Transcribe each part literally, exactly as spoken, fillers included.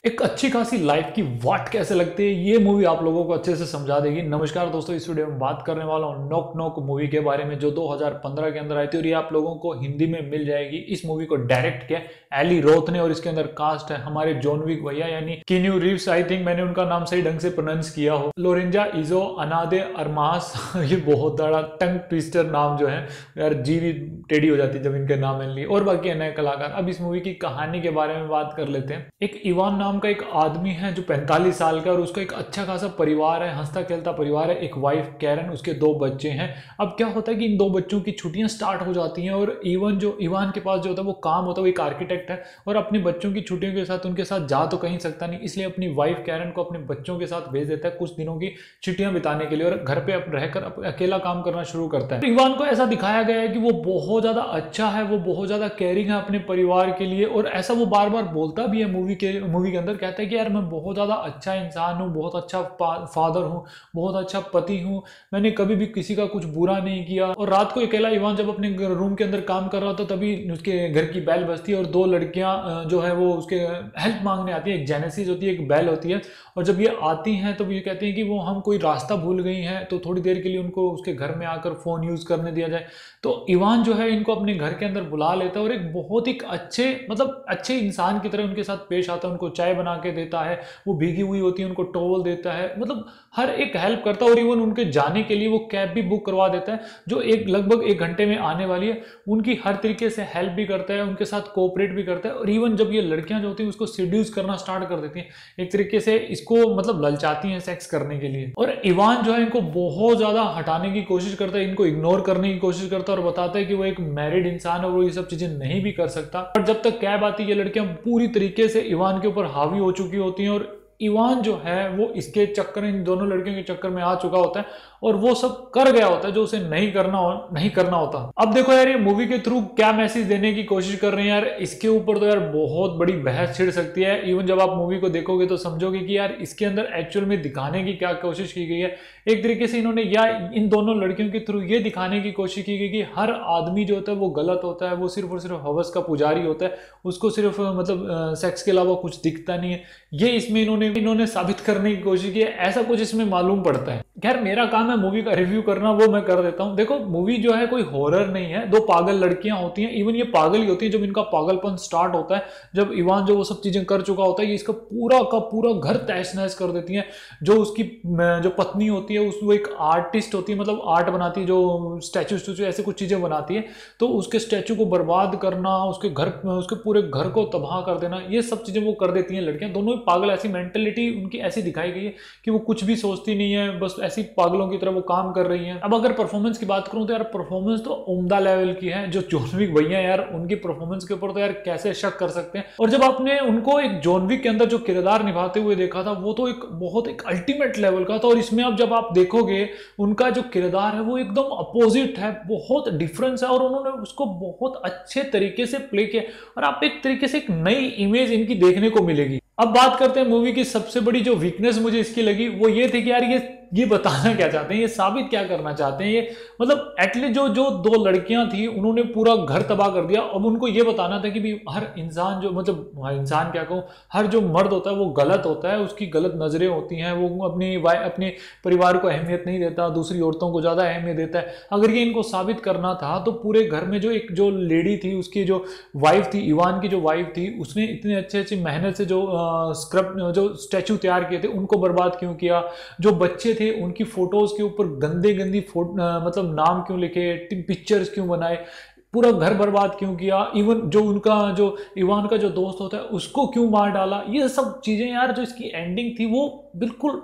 एक अच्छी खासी लाइफ की वाट कैसे लगती है ये मूवी आप लोगों को अच्छे से समझा देगी। नमस्कार दोस्तों, इस वीडियो में बात करने वाला हूँ नॉक नॉक मूवी के बारे में जो दो हज़ार पंद्रह के अंदर आई थी और ये आप लोगों को हिंदी में मिल जाएगी। इस मूवी को डायरेक्ट किया एली रोथ ने और इसके अंदर कास्ट है हमारे जॉन विक भैया यानी कीनू रीव्स। आई थिंक मैंने उनका नाम सही ढंग से प्रोनाउंस किया हो। लोरेंजा इजो अनादे अरमास ये बहुत बड़ा टंग ट्विस्टर नाम जो है यार, जी भी टेढ़ी हो जाती है जब इनके नाम लिए। और बाकी नए कलाकार। अब इस मूवी की कहानी के बारे में बात कर लेते हैं। एक इवान नाम का एक आदमी है जो पैंतालीस साल का और उसका एक अच्छा खासा परिवार है, हंसता खेलता परिवार है। एक वाइफ कैरन, उसके दो बच्चे हैं। अब क्या होता है कि इन दो बच्चों की छुट्टियां स्टार्ट हो जाती हैं और इवन जो इवान के पास जो होता है वो काम होता है, वो एक आर्किटेक्ट है और अपने बच्चों की छुट्टियों के साथ उनके साथ जा तो कहीं सकता नहीं, इसलिए अपनी वाइफ कैरन को अपने बच्चों के साथ भेज देता है कुछ दिनों की छुट्टियां बिताने के लिए और घर पे रहकर अकेला काम करना शुरू करता है। इवान को ऐसा दिखाया गया है कि वो बहुत ज्यादा अच्छा है, वो बहुत ज्यादा केयरिंग है अपने परिवार के लिए और ऐसा वो बार बार बोलता भी है मूवी के मूवी के अंदर। कहता है कि यार मैं बहुत ज़्यादा अच्छा इंसान हूँ, बहुत अच्छा फादर हूँ, बहुत अच्छा पति हूँ, मैंने कभी भी किसी का कुछ बुरा नहीं किया। और रात को अकेला इवान जब अपने रूम के अंदर काम कर रहा था तभी उसके घर की बैल बजती है और दो लड़कियां जो है वो उसके हेल्प मांगने आती है। एक जेनेसिस होती है, एक बैल होती है और जब ये आती हैं तो ये कहती हैं कि वो हम कोई रास्ता भूल गई हैं तो थोड़ी देर के लिए उनको उसके घर में आकर फ़ोन यूज़ करने दिया जाए। तो इवान जो है इनको अपने घर के अंदर बुला लेता है और एक बहुत ही अच्छे मतलब अच्छे इंसान की तरह उनके साथ पेश आता है, उनको चाय बना के देता है, वो भीगी हुई होती है उनको टॉवल देता है, मतलब हर एक हेल्प करता है और इवन उनके जाने के लिए वो कैब भी बुक करवा देता है जो एक लगभग एक घंटे में आने वाली है। उनकी हर तरीके से हेल्प भी करता है, उनके साथ कोऑपरेट भी करता है और इवन जब ये लड़कियां जो होती हैं उसको सीड्यूस करना स्टार्ट कर देती हैं, एक तरीके से इसको मतलब ललचाती हैं सेक्स करने के लिए। और इवान जो है इनको बहुत ज्यादा हटाने की कोशिश करता है, इनको इग्नोर करने की कोशिश करता है और बताता है कि वो एक मैरिड इंसान है, वो ये सब चीजें नहीं भी कर सकता। और जब तक कैब आती है ये लड़कियां पूरी तरीके से इवान के ऊपर हावी हो चुकी होती हैं और इवान जो है वो इसके चक्कर इन दोनों लड़कियों के चक्कर में आ चुका होता है और वो सब कर गया होता है जो उसे नहीं करना हो, नहीं करना होता। अब देखो यार ये मूवी के थ्रू क्या मैसेज देने की कोशिश कर रहे हैं यार, इसके ऊपर तो यार बहुत बड़ी बहस छिड़ सकती है। इवन जब आप मूवी को देखोगे तो समझोगे कि यार इसके अंदर एक्चुअल में दिखाने की क्या कोशिश की गई है। एक तरीके से इन्होंने या इन दोनों लड़कियों के थ्रू ये दिखाने की कोशिश की गई कि हर आदमी जो होता है वो गलत होता है, वो सिर्फ और सिर्फ हवस का पुजारी होता है, उसको सिर्फ मतलब सेक्स के अलावा कुछ दिखता नहीं है। ये इसमें इन्होंने इन्होंने साबित करने की कोशिश की है, ऐसा कुछ इसमें मालूम पड़ता है। खैर मेरा काम है मूवी का रिव्यू करना, वो मैं कर देता हूँ। देखो मूवी जो है कोई हॉरर नहीं है, दो पागल लड़कियां होती हैं, इवन ये पागल ही होती हैं जब इनका पागलपन स्टार्ट होता है, जब इवान जो वो सब चीजें कर चुका होता है ये इसका पूरा का पूरा घर तहस नहस कर देती हैं। जो उसकी जो पत्नी होती है उस वो एक आर्टिस्ट होती है, मतलब आर्ट बनाती है, जो स्टैचू स्टैचू ऐसे कुछ चीजें बनाती है, तो उसके स्टैचू को बर्बाद करना, उसके घर उसके पूरे घर को तबाह कर देना, ये सब चीजें वो कर देती हैं लड़कियां। दोनों ही पागल, ऐसी मेंटेलिटी उनकी ऐसी दिखाई गई है कि वो कुछ भी सोचती नहीं है, बस ऐसी पागलों की तरह वो काम कर रही हैं। अब अगर परफॉर्मेंस की बात करूं तो यार परफॉर्मेंस तो उम्दा लेवल की है। जो जॉन विक भैया यार उनकी परफॉर्मेंस के ऊपर तो यार कैसे शक कर सकते हैं। और जब आपने उनको एक जॉन विक के अंदर जो किरदार निभाते हुए देखा था वो तो एक बहुत एक अल्टीमेट लेवल का था और इसमें अब जब आप देखोगे उनका जो किरदार है वो एकदम अपोजिट है, बहुत डिफरेंस है और उन्होंने उसको बहुत अच्छे तरीके से प्ले किया और आप एक तरीके से एक नई इमेज इनकी देखने को मिलेगी। अब बात करते हैं मूवी की सबसे बड़ी जो वीकनेस मुझे इसकी लगी वो ये थी कि यार ये ये बताना क्या चाहते हैं, ये साबित क्या करना चाहते हैं। ये मतलब एटलीस्ट जो जो दो लड़कियां थी उन्होंने पूरा घर तबाह कर दिया। अब उनको ये बताना था कि भी हर इंसान जो मतलब इंसान क्या कहूँ, हर जो मर्द होता है वो गलत होता है, उसकी गलत नजरें होती हैं, वो अपनी अपने परिवार को अहमियत नहीं देता, दूसरी औरतों को ज्यादा अहमियत देता है। अगर ये इनको साबित करना था तो पूरे घर में जो एक जो लेडी थी, उसकी जो वाइफ थी, इवान की जो वाइफ थी, उसने इतने अच्छे अच्छे मेहनत से जो स्क्रब जो स्टैचू तैयार किए थे उनको बर्बाद क्यों किया। जो बच्चे थे उनकी फोटोज के ऊपर गंदे गंदी मतलब नाम क्यों लिखे, पिक्चर्स क्यों बनाए, पूरा घर बर्बाद क्यों किया। इवन जो उनका जो इवान का जो दोस्त होता है उसको क्यों मार डाला। ये सब चीजें यार जो इसकी एंडिंग थी वो बिल्कुल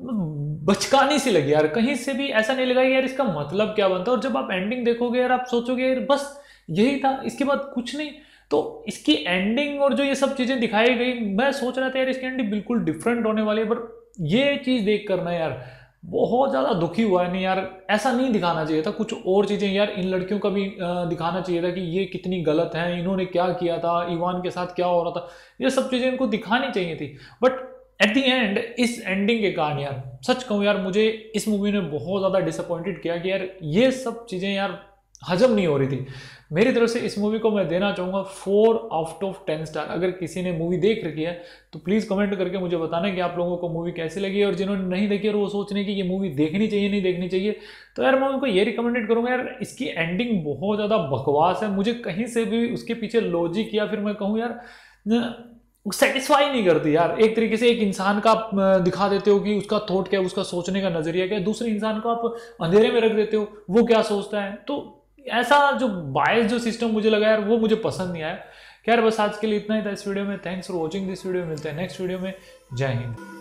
बचकानी सी लगी यार, कहीं से भी ऐसा नहीं लगा यार इसका मतलब क्या बनता है। और जब आप एंडिंग देखोगे यार आप सोचोगे यार बस यही था, इसके बाद कुछ नहीं। तो इसकी एंडिंग और जो ये सब चीजें दिखाई गई, मैं सोच रहा था यार इसकी एंडिंग बिल्कुल डिफरेंट होने वाली है, पर ये चीज देख कर ना यार बहुत ज्यादा दुखी हुआ है। नहीं यार ऐसा नहीं दिखाना चाहिए था, कुछ और चीजें यार इन लड़कियों का भी दिखाना चाहिए था कि ये कितनी गलत है, इन्होंने क्या किया था, इवान के साथ क्या हो रहा था, ये सब चीजें इनको दिखानी चाहिए थी। बट एट दी एंड इस एंडिंग के कारण यार सच कहूँ यार मुझे इस मूवी ने बहुत ज्यादा डिसअपॉइंटेड किया कि यार ये सब चीजें यार हजम नहीं हो रही थी। मेरी तरफ से इस मूवी को मैं देना चाहूँगा four out of ten star. अगर किसी ने मूवी देख रखी है तो प्लीज़ कमेंट करके मुझे बताना कि आप लोगों को मूवी कैसी लगी, और जिन्होंने नहीं देखी और वो सोच रहे हैं कि ये मूवी देखनी चाहिए नहीं देखनी चाहिए, तो यार मैं उनको ये रिकमेंडेड करूँगा यार, इसकी एंडिंग बहुत ज़्यादा बकवास है। मुझे कहीं से भी उसके पीछे लॉजिक या फिर मैं कहूँ यार सेटिस्फाई नहीं करती यार। एक तरीके से एक इंसान का आप दिखा देते हो कि उसका थॉट क्या है, उसका सोचने का नजरिया क्या है, दूसरे इंसान को आप अंधेरे में रख देते हो वो क्या सोचता है। तो ऐसा जो बायस जो सिस्टम मुझे लगा यार वो मुझे पसंद नहीं आया। खैर बस आज के लिए इतना ही था इस वीडियो में। Thanks for watching this video. मिलते हैं नेक्स्ट वीडियो में। जय हिंद।